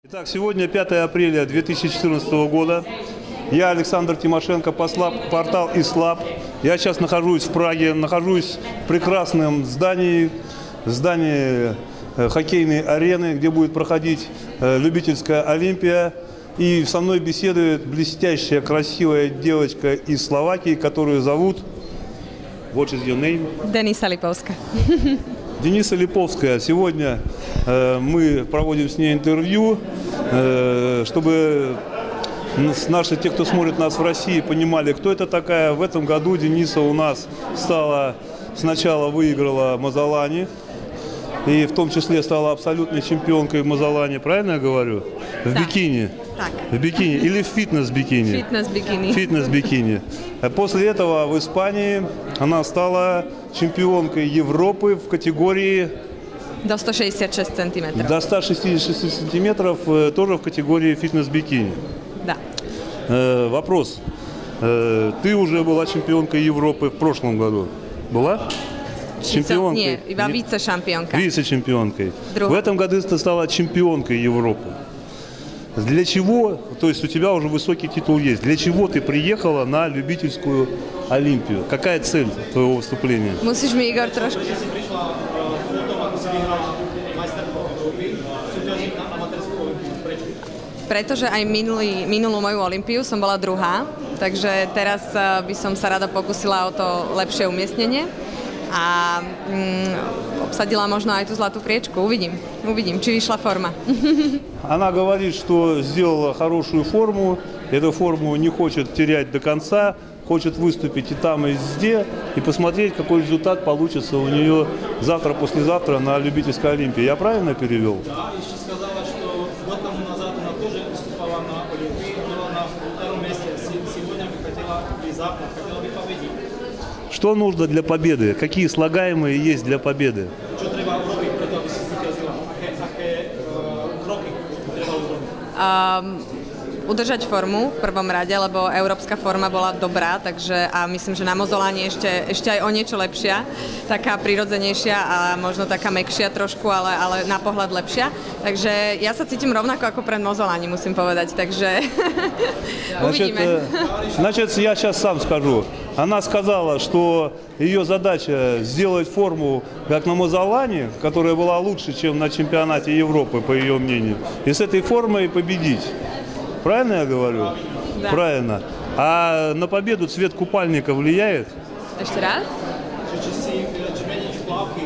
Итак, сегодня 5 апреля 2014 года. Я Александр Тимошенко, портал ИСЛАБ. Я сейчас нахожусь в Праге, нахожусь в прекрасном здании хоккейной арены, где будет проходить любительская Олимпия. И со мной беседует блестящая, красивая девочка из Словакии, которую зовут... What is your name? Denisa Lipovská. Дениса Липовская. Сегодня мы проводим с ней интервью, чтобы те, кто смотрит нас в России, понимали, кто это такая. В этом году Дениса у нас сначала выиграла Мазолани, и в том числе стала абсолютной чемпионкой в Мазолани. Правильно я говорю? В бикини. Так. В бикини или в фитнес-бикини? Фитнес-бикини. Фитнес-бикини. После этого в Испании она стала чемпионкой Европы в категории... До 166 сантиметров. До 166 сантиметров, тоже в категории фитнес-бикини. Да. Вопрос. Ты уже была чемпионкой Европы в прошлом году? Была? Чемпионкой? Нет, вице-чемпионка. Вице-чемпионкой. Друга. В этом году ты стала чемпионкой Европы. Для чего, то есть у тебя уже высокий титул есть, для чего ты приехала на любительскую Олимпию? Какая цель твоего выступления? Musíš mi, Igor, trošku... Pretože aj minulú moju Olympiu som bola druhá, takže teraz by som sa rada pokusila o to lepšie umiestnenie a obsadila možno aj tú zlatú priečku. Uvidím, či vyšla forma. Она говорит, что сделала хорошую форму, эту форму не хочет терять до конца, хочет выступить и там, и везде, и посмотреть, какой результат получится у нее завтра-послезавтра на любительской Олимпии. Я правильно перевел? Да, еще сказала, что год тому назад она тоже выступала на Олимпии, была на втором месте. Сегодня бы хотела, и завтра хотела бы победить. Что нужно для победы? Какие слагаемые есть для победы? Что треба уробить, для того, чтобы зvíťazila? Aké kroky treba urobiť? Udržať formu v prvom rade, lebo európska forma bola dobrá, takže a myslím, že na Mozolani ešte aj o niečo lepšia, taká prirodzenejšia a možno taká mäkšia trošku, ale na pohľad lepšia. Takže ja sa cítim rovnako ako pred Mozolani, musím povedať, takže uvidíme. Значит, я сейчас сам скажу. Она сказала, что ее задача сделать форму, как на Мазолани, которая была лучше, чем на чемпионате Европы, по ее мнению, и с этой формой победить. Правильно я говорю? Да. Правильно. А на победу цвет купальника влияет? Ešte raz? Či meníš plavky,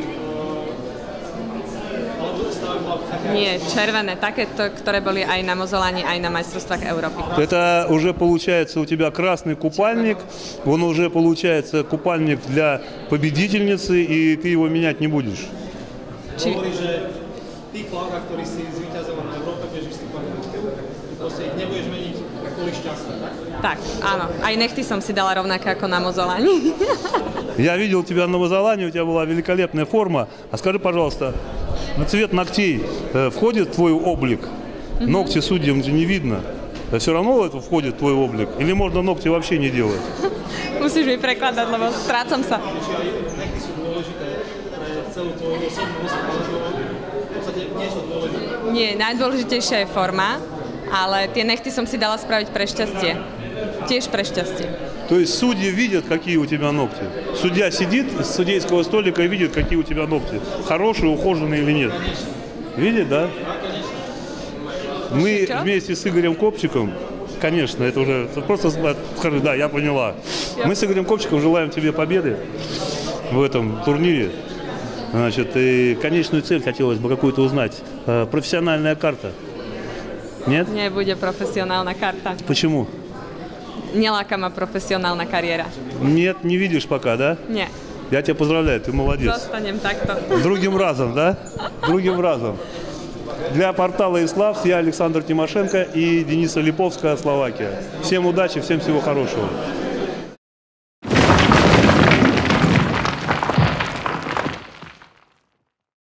alebo stávajú plavky? Nie, červené, takéto, ktoré boli aj na Mozolani, aj na majstrovstvách Európy. Это уже получается у тебя красный купальник, он уже получается купальник для победительницы, и ты его менять не будешь. Hovorí, že tých plavkách, ktorí si zvíťazila na Európe, budeš vystúpať na Olympiu, proste ich nebudeš meniť kvôli šťastiu, tak? Tak, áno. Aj nechty som si dala rovnaké ako na Mozolani. Я видел тебя на Мазолани, у тебя была великолепная форма. А скажи, пожалуйста, на цвет ногтей входит твой облик? Ногти судьям же не видно. Все равно это входит в твой облик? Или можно ногти вообще не делать? Musíš mi prekladať, lebo strácam sa. Či aj nechty sú dôležité pre celú tvoju osobnosť, alebo v podstate nie sú dôležité. Nie, najdôležitejšia je forma, ale tie nechty som si dala spraviť pre šťastie. Tiež pre šťastie. То есть судьи видят, какие у тебя ногти. Судья сидит с судейского столика и видит, какие у тебя ногти. Хорошие, ухоженные или нет. Видит, да? Мы вместе с Игорем Копчиком, конечно, это уже просто скажи, да, я поняла. Мы с Игорем Копчиком желаем тебе победы в этом турнире. Значит, и конечную цель хотелось бы какую-то узнать. Профессиональная карта. Нет? Nebude profesionálna karta. Почему? Neláka ma profesionálna kariéra. Нет, не видишь пока, да? Nie. Я тебя поздравляю, ты молодец. Zostanem takto. Другим разом, да? Другим разом. Для портала ИСЛАБ я Александр Тимошенко и Дениса Липовская, Словакия. Всем удачи, всем всего хорошего.